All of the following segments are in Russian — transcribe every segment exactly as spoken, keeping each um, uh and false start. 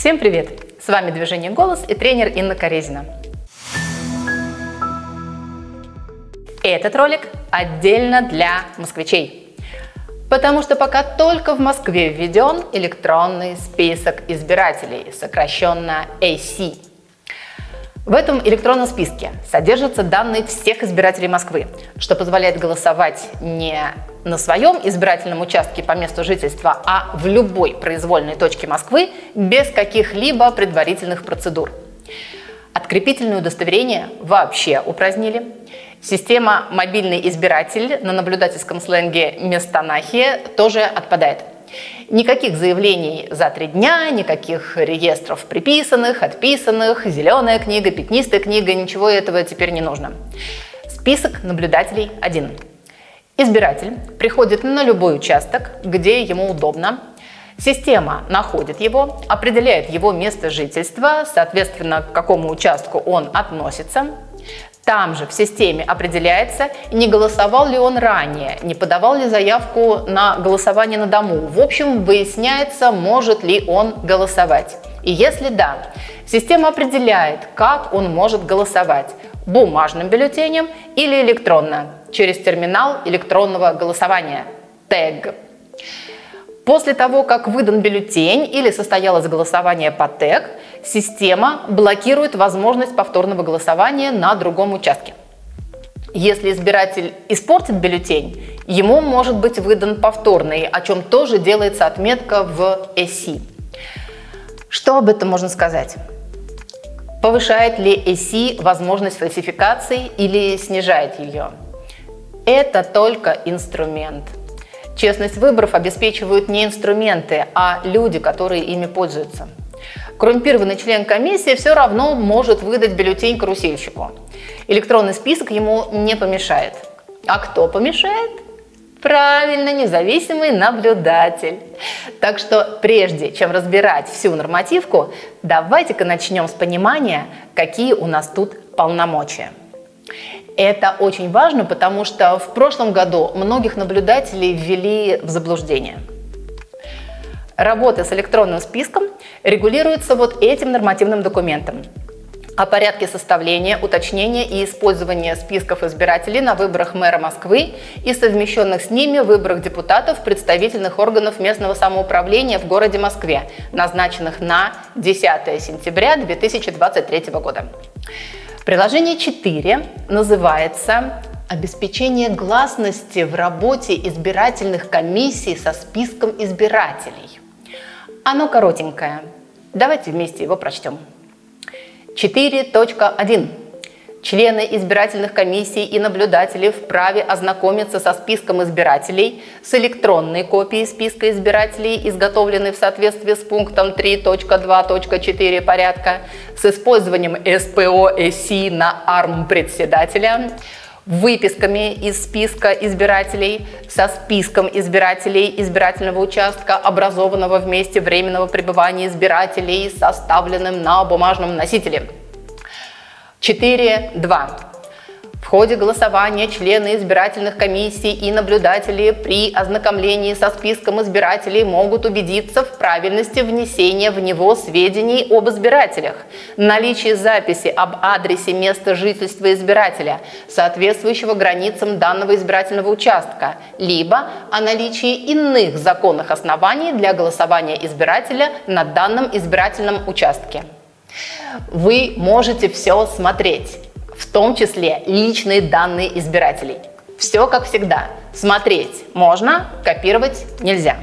Всем привет! С вами «Движение Голос» и тренер Инна Корезина. Этот ролик отдельно для москвичей, потому что пока только в Москве введен электронный список избирателей, сокращенно эй си. В этом электронном списке содержатся данные всех избирателей Москвы, что позволяет голосовать не на своем избирательном участке по месту жительства, а в любой произвольной точке Москвы без каких-либо предварительных процедур. Открепительное удостоверение вообще упразднили. Система «Мобильный избиратель», на наблюдательском сленге «местонахия», тоже отпадает. Никаких заявлений за три дня, никаких реестров приписанных, отписанных, зеленая книга, пятнистая книга, ничего этого теперь не нужно. Список наблюдателей один. Избиратель приходит на любой участок, где ему удобно. Система находит его, определяет его место жительства, соответственно, к какому участку он относится. Там же в системе определяется, не голосовал ли он ранее, не подавал ли заявку на голосование на дому. В общем, выясняется, может ли он голосовать. И если да, система определяет, как он может голосовать – бумажным бюллетенем или электронно, через терминал электронного голосования – тэг. После того, как выдан бюллетень или состоялось голосование по тэг, система блокирует возможность повторного голосования на другом участке. Если избиратель испортит бюллетень, ему может быть выдан повторный, о чем тоже делается отметка в эй си. Что об этом можно сказать? Повышает ли эй си возможность фальсификации или снижает ее? Это только инструмент. Честность выборов обеспечивают не инструменты, а люди, которые ими пользуются. Коррумпированный член комиссии все равно может выдать бюллетень карусельщику. Электронный список ему не помешает. А кто помешает? Правильно, независимый наблюдатель. Так что прежде чем разбирать всю нормативку, давайте-ка начнем с понимания, какие у нас тут полномочия. Это очень важно, потому что в прошлом году многих наблюдателей ввели в заблуждение. Работа с электронным списком регулируется вот этим нормативным документом. О порядке составления, уточнения и использования списков избирателей на выборах мэра Москвы и совмещенных с ними выборах депутатов представительных органов местного самоуправления в городе Москве, назначенных на десятое сентября две тысячи двадцать третьего года. Приложение четыре называется «Обеспечение гласности в работе избирательных комиссий со списком избирателей». Оно коротенькое. Давайте вместе его прочтем. четыре точка один. Члены избирательных комиссий и наблюдатели вправе ознакомиться со списком избирателей, с электронной копией списка избирателей, изготовленной в соответствии с пунктом три точка два точка четыре порядка, с использованием эс пэ о эй си на арм председателя, выписками из списка избирателей, со списком избирателей избирательного участка, образованного в месте временного пребывания избирателей, составленным на бумажном носителе. четыре точка два. В ходе голосования члены избирательных комиссий и наблюдатели при ознакомлении со списком избирателей могут убедиться в правильности внесения в него сведений об избирателях, наличии записи об адресе места жительства избирателя, соответствующего границам данного избирательного участка, либо о наличии иных законных оснований для голосования избирателя на данном избирательном участке. Вы можете все смотреть, в том числе личные данные избирателей. Все как всегда. Смотреть можно, копировать нельзя.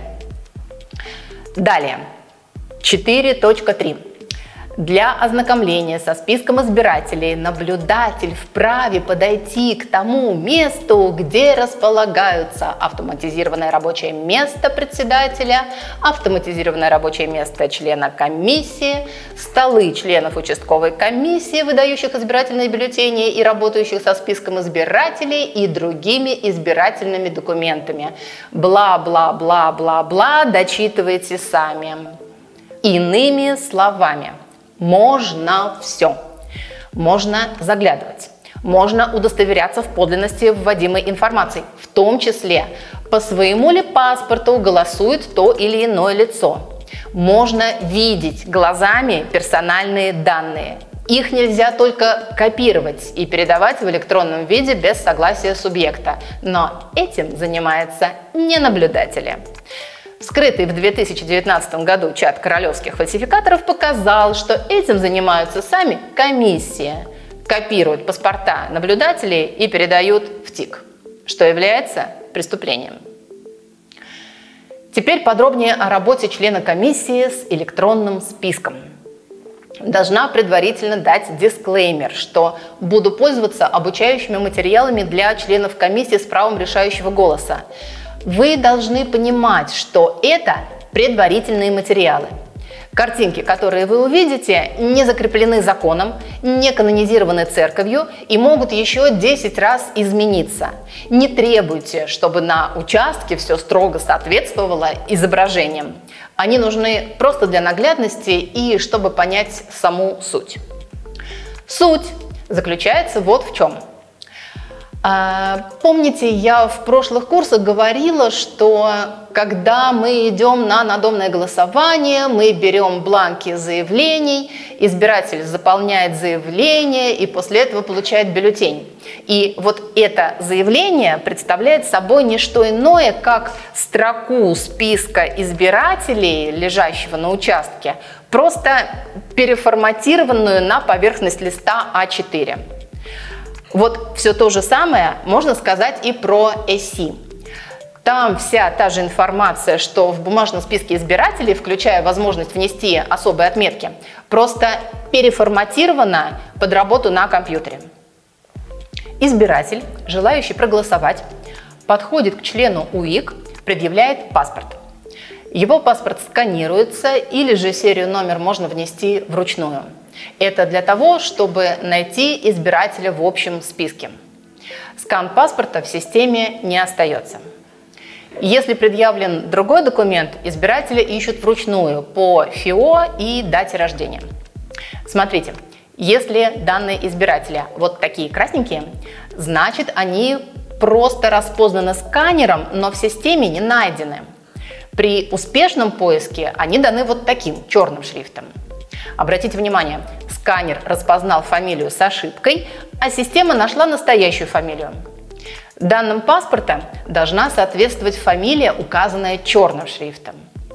Далее. четыре точка три. Для ознакомления со списком избирателей наблюдатель вправе подойти к тому месту, где располагаются автоматизированное рабочее место председателя, автоматизированное рабочее место члена комиссии, столы членов участковой комиссии, выдающих избирательные бюллетени и работающих со списком избирателей и другими избирательными документами. Бла-бла-бла-бла-бла, дочитывайте сами. Иными словами, можно все. Можно заглядывать. Можно удостоверяться в подлинности вводимой информации, в том числе, по своему ли паспорту голосует то или иное лицо. Можно видеть глазами персональные данные. Их нельзя только копировать и передавать в электронном виде без согласия субъекта, но этим занимаются не наблюдатели. Вскрытый в две тысячи девятнадцатом году чат королевских фальсификаторов показал, что этим занимаются сами комиссии, копируют паспорта наблюдателей и передают в ТИК, что является преступлением. Теперь подробнее о работе члена комиссии с электронным списком. Должна предварительно дать дисклеймер, что буду пользоваться обучающими материалами для членов комиссии с правом решающего голоса. Вы должны понимать, что это предварительные материалы. Картинки, которые вы увидите, не закреплены законом, не канонизированы церковью и могут еще десять раз измениться. Не требуйте, чтобы на участке все строго соответствовало изображениям. Они нужны просто для наглядности и чтобы понять саму суть. Суть заключается вот в чем. Помните, я в прошлых курсах говорила, что когда мы идем на надомное голосование, мы берем бланки заявлений, избиратель заполняет заявление и после этого получает бюллетень. И вот это заявление представляет собой не что иное, как строку списка избирателей, лежащего на участке, просто переформатированную на поверхность листа а четыре. Вот все то же самое можно сказать и про ЭСИ. Там вся та же информация, что в бумажном списке избирателей, включая возможность внести особые отметки, просто переформатирована под работу на компьютере. Избиратель, желающий проголосовать, подходит к члену УИК, предъявляет паспорт. Его паспорт сканируется или же серию номер можно внести вручную. Это для того, чтобы найти избирателя в общем списке. Скан паспорта в системе не остается. Если предъявлен другой документ, избирателя ищут вручную по ФИО и дате рождения. Смотрите, если данные избирателя вот такие красненькие, значит они просто распознаны сканером, но в системе не найдены. При успешном поиске они даны вот таким черным шрифтом. Обратите внимание, сканер распознал фамилию с ошибкой, а система нашла настоящую фамилию. Данным паспорта должна соответствовать фамилия, указанная черным шрифтом.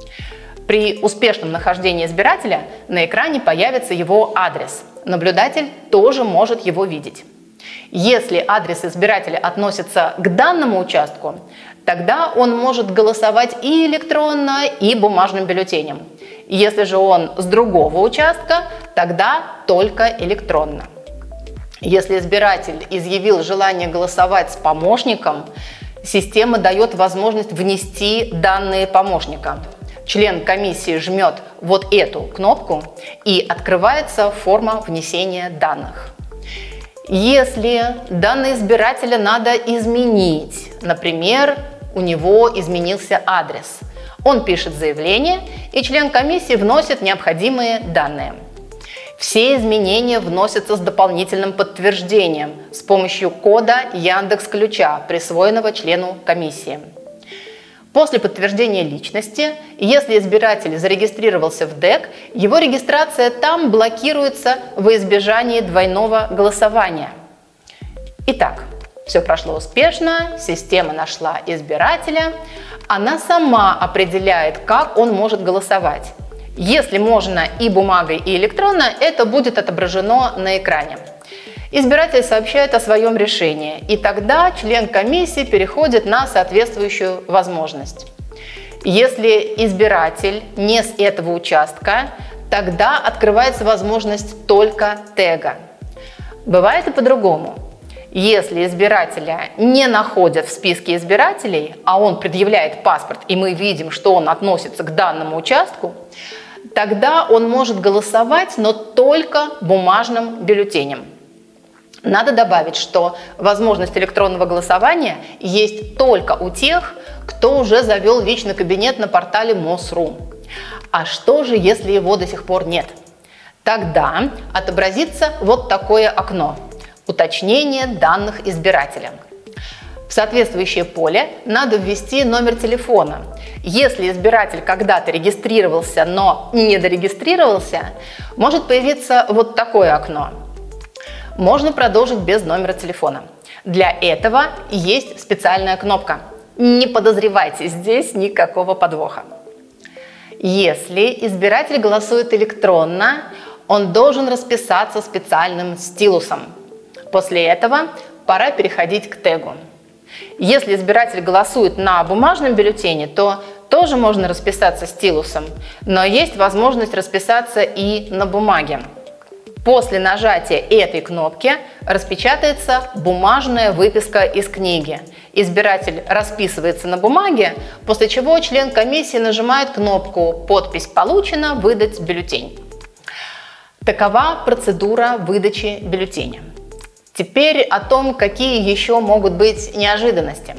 При успешном нахождении избирателя на экране появится его адрес. Наблюдатель тоже может его видеть. Если адрес избирателя относится к данному участку, тогда он может голосовать и электронно, и бумажным бюллетенем. Если же он с другого участка, тогда только электронно. Если избиратель изъявил желание голосовать с помощником, система дает возможность внести данные помощника. Член комиссии жмет вот эту кнопку и открывается форма внесения данных. Если данные избирателя надо изменить, например, у него изменился адрес, он пишет заявление, и член комиссии вносит необходимые данные. Все изменения вносятся с дополнительным подтверждением с помощью кода Яндекс.Ключа, присвоенного члену комиссии. После подтверждения личности, если избиратель зарегистрировался в ДЭК, его регистрация там блокируется во избежание двойного голосования. Итак, все прошло успешно, система нашла избирателя, она сама определяет, как он может голосовать. Если можно и бумагой, и электронно, это будет отображено на экране. Избиратель сообщает о своем решении, и тогда член комиссии переходит на соответствующую возможность. Если избиратель не с этого участка, тогда открывается возможность только тега. Бывает и по-другому. Если избирателя не находят в списке избирателей, а он предъявляет паспорт, и мы видим, что он относится к данному участку, тогда он может голосовать, но только бумажным бюллетенем. Надо добавить, что возможность электронного голосования есть только у тех, кто уже завел личный кабинет на портале МОС.ру. А что же, если его до сих пор нет? Тогда отобразится вот такое окно – уточнение данных избирателя. В соответствующее поле надо ввести номер телефона. Если избиратель когда-то регистрировался, но не дорегистрировался, может появиться вот такое окно. Можно продолжить без номера телефона. Для этого есть специальная кнопка. Не подозревайте, здесь никакого подвоха. Если избиратель голосует электронно, он должен расписаться специальным стилусом. После этого пора переходить к тегу. Если избиратель голосует на бумажном бюллетене, то тоже можно расписаться стилусом, но есть возможность расписаться и на бумаге. После нажатия этой кнопки распечатается бумажная выписка из книги. Избиратель расписывается на бумаге, после чего член комиссии нажимает кнопку «Подпись получена, выдать бюллетень». Такова процедура выдачи бюллетеня. Теперь о том, какие еще могут быть неожиданности.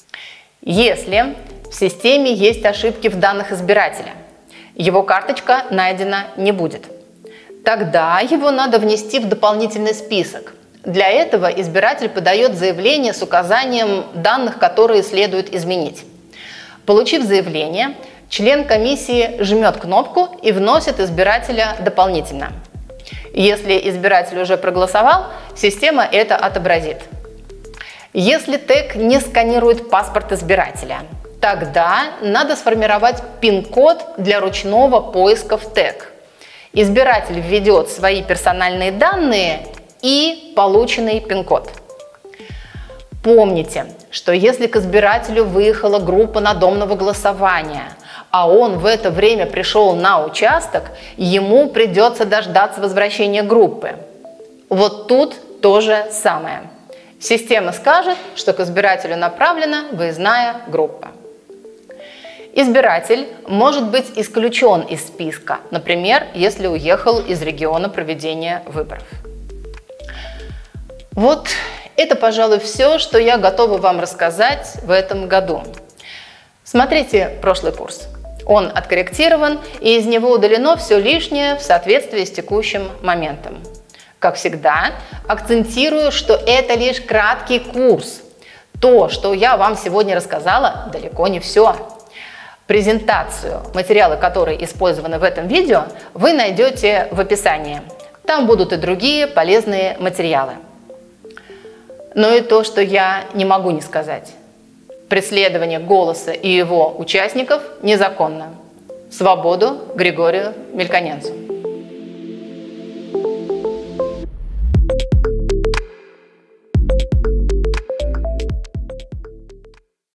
Если в системе есть ошибки в данных избирателя, его карточка найдена не будет. Тогда его надо внести в дополнительный список. Для этого избиратель подает заявление с указанием данных, которые следует изменить. Получив заявление, член комиссии жмет кнопку и вносит избирателя дополнительно. Если избиратель уже проголосовал, система это отобразит. Если тег не сканирует паспорт избирателя, тогда надо сформировать пин-код для ручного поиска в тег. Избиратель введет свои персональные данные и полученный пин-код. Помните, что если к избирателю выехала группа надомного голосования, а он в это время пришел на участок, ему придется дождаться возвращения группы. Вот тут то же самое. Система скажет, что к избирателю направлена выездная группа. Избиратель может быть исключен из списка, например, если уехал из региона проведения выборов. Вот это, пожалуй, все, что я готова вам рассказать в этом году. Смотрите прошлый курс. Он откорректирован, и из него удалено все лишнее в соответствии с текущим моментом. Как всегда, акцентирую, что это лишь краткий курс. То, что я вам сегодня рассказала, далеко не все. Презентацию, материалы, которые использованы в этом видео, вы найдете в описании. Там будут и другие полезные материалы. Но и то, что я не могу не сказать. Преследование «Голоса» и его участников незаконно. Свободу Григорию Мельконенцу.